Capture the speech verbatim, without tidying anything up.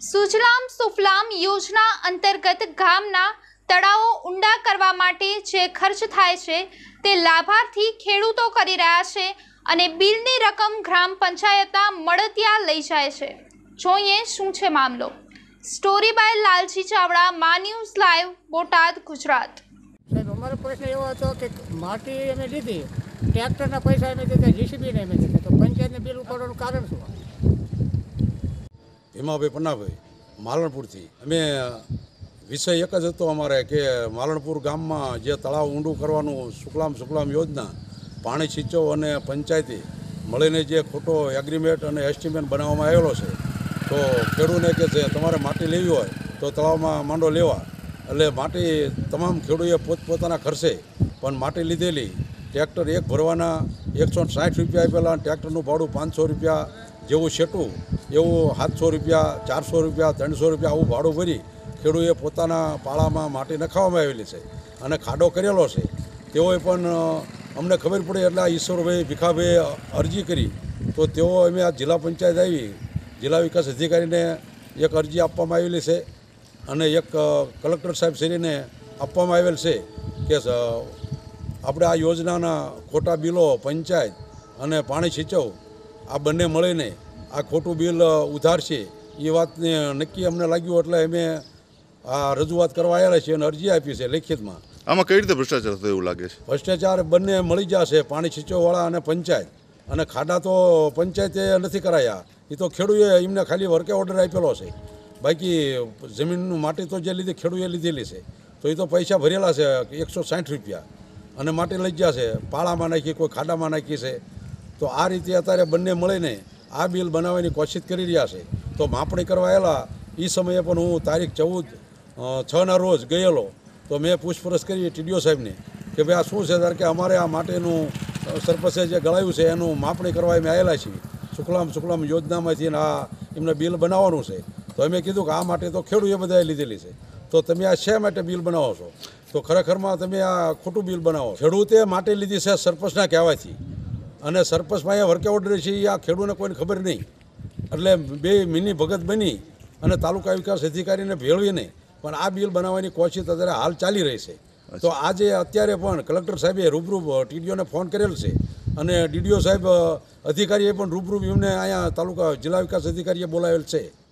સુજલામ સુફલામ યોજના અંતર્ગત ગામના તળાવો ઊંડા કરવા માટે જે ખર્ચ થાય છે તે લાભાર્થી ખેડૂતો કરી રહ્યા છે અને બિલની રકમ ગ્રામ પંચાયતના મળતિયા લઈ જાય છે। જોઈએ શું છે મામલો। સ્ટોરી બાય લાલજી ચાવડા, મા ન્યૂઝ લાઈવ, બોટાદ, ગુજરાત। સાહેબ, અમારો પ્રશ્ન એવો હતો કે માટી અમે લીધી, ટ્રેક્ટરના પૈસા અમે દીધા, જીસીબીને અમે દીધા, તો પંચાયતને બિલ ઉપાડવાનું કારણ શું? ભીમાભાઈ પન્નાભાઈ, માલણપુરથી। અમે વિષય એક જ હતો અમારે કે માલણપુર ગામમાં જે તળાવ ઊંડું કરવાનું શુક્લામ શુક્લામ યોજના, પાણી સિંચો અને પંચાયતી મળીને જે ખોટો એગ્રીમેન્ટ અને એસ્ટિમેટ બનાવવામાં આવેલો છે, તો ખેડૂતને કે છે તમારે માટી લેવી હોય તો તળાવમાં માંડો લેવા, એટલે માટી તમામ ખેડૂતોએ પોતપોતાના ખર્ચે પણ માટી લીધેલી। ટ્રેક્ટર એક ભરવાના એકસો સાઠ રૂપિયા આપેલા, ટ્રેક્ટરનું ભાડું પાંચસો રૂપિયા જેવું સેટું એવું સાતસો રૂપિયા, ચારસો રૂપિયા, ત્રણસો રૂપિયા આવું ભાડું ભરી ખેડૂએ પોતાના પાળામાં માટી નખાવવામાં આવેલી છે અને ખાડો કરેલો છે। તેઓએ પણ અમને ખબર પડી એટલે આ ઈશ્વરભાઈ ભીખાભાઈએ અરજી કરી, તો તેઓ અમે આ જિલ્લા પંચાયત આવી, જિલ્લા વિકાસ અધિકારીને એક અરજી આપવામાં આવેલી છે અને એક કલેક્ટર સાહેબ શ્રીને આપવામાં આવેલ છે કે આપણે આ યોજનાના ખોટા બિલો પંચાયત અને પાણી સિંચવ આ બંને મળીને આ ખોટું બિલ ઉધારશે એ વાતને નક્કી અમને લાગ્યું, એટલે અમે આ રજૂઆત કરવા આવેલા છીએ અને અરજી આપી છે લેખિતમાં। આમાં કઈ રીતે ભ્રષ્ટાચાર થયો એવું લાગે છે? ભ્રષ્ટાચાર બંને મળી જશે, પાણી સિંચવવાળા અને પંચાયત, અને ખાડા તો પંચાયતે નથી કરાયા, એ તો ખેડૂએ એમને ખાલી વર્કે ઓર્ડર આપેલો છે, બાકી જમીનનું માટી તો જે લીધી ખેડૂએ લીધેલી છે, તો એ તો પૈસા ભરેલા છે એકસો સાઠ રૂપિયા અને માટી લઈ ગયા છે, પાળામાં નાખી, કોઈ ખાડામાં નાખી છે। તો આ રીતે અત્યારે બંને મળીને આ બિલ બનાવવાની કોશિશ કરી રહ્યા છે। તો માપણી કરવા આવેલા એ સમયે પણ હું તારીખ ચૌદ છના રોજ ગયેલો, તો મેં પૂછપરછ કરી ટીડીઓ સાહેબને કે ભાઈ આ શું છે, ત્યારે કે અમારે આ માટેનું સરપંચે જે ગળાયું છે એનું માપણી કરવા અમે આવેલા છીએ શુક્લામ શુક્લામ યોજનામાંથી, આ એમને બિલ બનાવવાનું છે। તો અમે કીધું કે આ માટે તો ખેડૂએ બધાએ લીધેલી છે, તો તમે આ શા માટે બિલ બનાવો છો? તો ખરેખરમાં તમે આ ખોટું બિલ બનાવો। ખેડૂતે માટે લીધી છે સરપંચના કહેવાથી, અને સરપંચમાં અહીંયા વર્કે ઓર્ડર છે એ આ ખેડૂતને કોઈને ખબર નહીં, એટલે બે મિની ભગત બની અને તાલુકા વિકાસ અધિકારીને ભેળવીને પણ આ બિલ બનાવવાની કોશિશ અત્યારે હાલ ચાલી રહી છે। તો આજે અત્યારે પણ કલેક્ટર સાહેબે રૂબરૂ ટીડીઓને ફોન કરેલ છે અને ડીડીઓ સાહેબ અધિકારીએ પણ રૂબરૂ એમને અહીંયા તાલુકા જિલ્લા વિકાસ અધિકારીએ બોલાવેલ છે।